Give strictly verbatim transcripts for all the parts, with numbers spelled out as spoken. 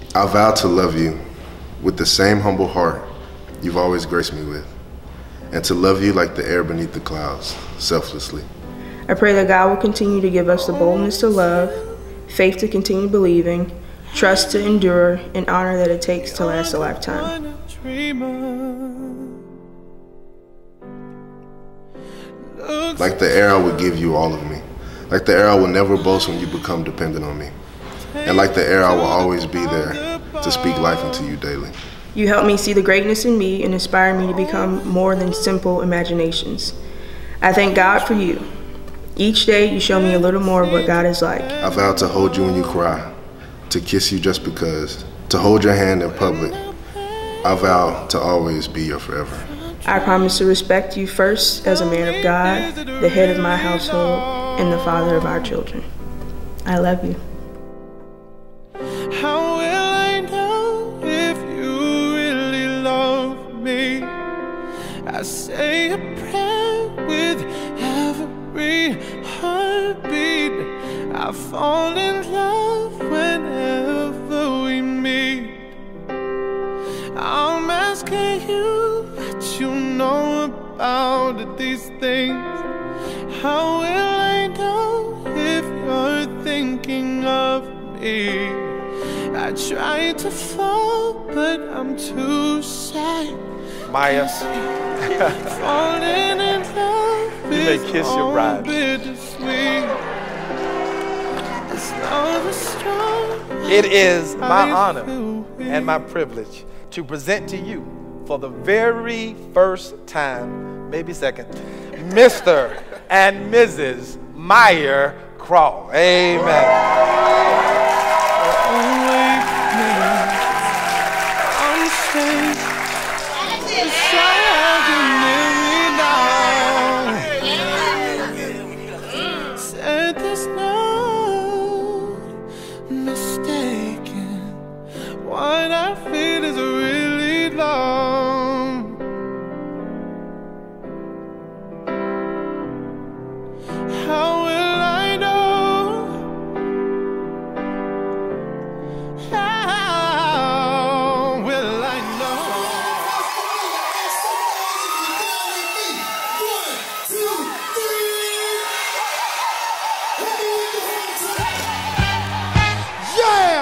I vow to love you with the same humble heart you've always graced me with, and to love you like the air beneath the clouds, selflessly. I pray that God will continue to give us the boldness to love, faith to continue believing, trust to endure, and honor that it takes to last a lifetime. Like the air, I would give you all of me. Like the air, I will never boast when you become dependent on me. And like the air, I will always be there to speak life into you daily. You help me see the greatness in me and inspire me to become more than simple imaginations. I thank God for you. Each day, you show me a little more of what God is like. I vow to hold you when you cry, to kiss you just because, to hold your hand in public. I vow to always be your forever. I promise to respect you first as a man of God, the head of my household, and the father of our children. I love you. How will I know if you really love me? I say a prayer with every heartbeat. I fall in love whenever we meet. I'm asking you what you know about these things. How will I know if you're thinking of me? I try to fall, but I'm too shy. Maya, Falling in love you may kiss your bride. It is my honor and my privilege to present to you for the very first time, maybe second, Mister and Missus Meyer Crawl. Amen. What I feel is really long. How will I know? How will I know? One, two, three. Yeah!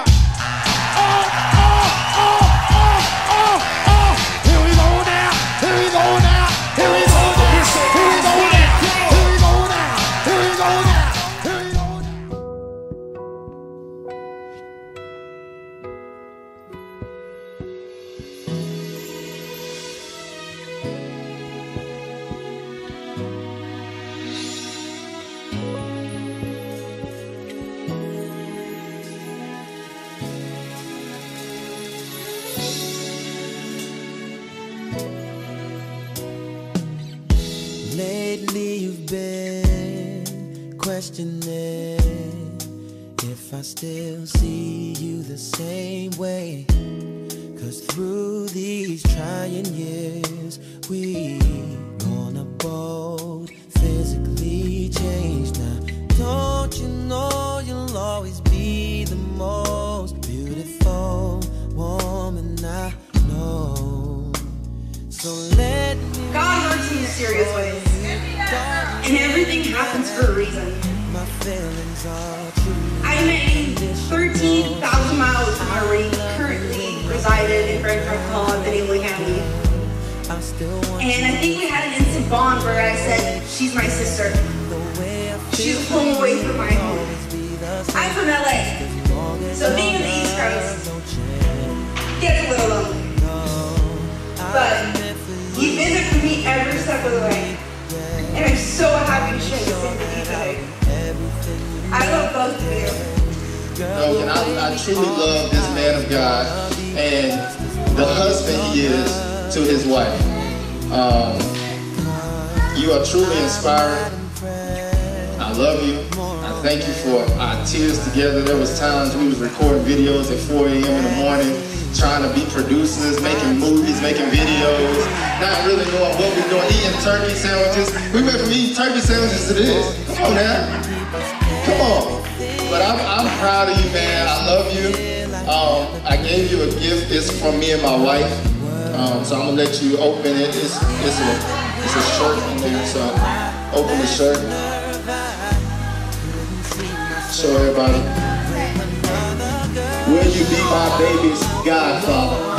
Lately you've been questioning if I still see you the same way. Cause through these trying years we've gone up bold, physically changed now. Don't you know you'll always be the most beautiful woman I know. So let me. God works in mysterious ways, and everything happens for a reason. I made thirteen thousand miles from where we currently resided in Frederick Hall, Benny County. And I think we had an instant bond where I said, she's my sister. She's home away from my home. I'm from L A, so being in the East Coast gets a little lonely. But you've been there for me every step of the way, and I'm so happy to share this thing with you today. I love both of you. No, and I, I truly love this man of God and the husband he is to his wife. Um, you are truly inspiring. I love you. I thank you for our tears together. There was times we was recording videos at four A M in the morning, trying to be producers, making movies, making videos, not really knowing what we're doing, eating turkey sandwiches. We went from eating turkey sandwiches to this. Come on now. Come on. But I'm, I'm proud of you, man. I love you. Um, I gave give you a gift. It's from me and my wife. Um, so I'm gonna let you open it. It's, it's, a, it's a shirt in there, so open the shirt. Show everybody. Will you be my baby's godfather?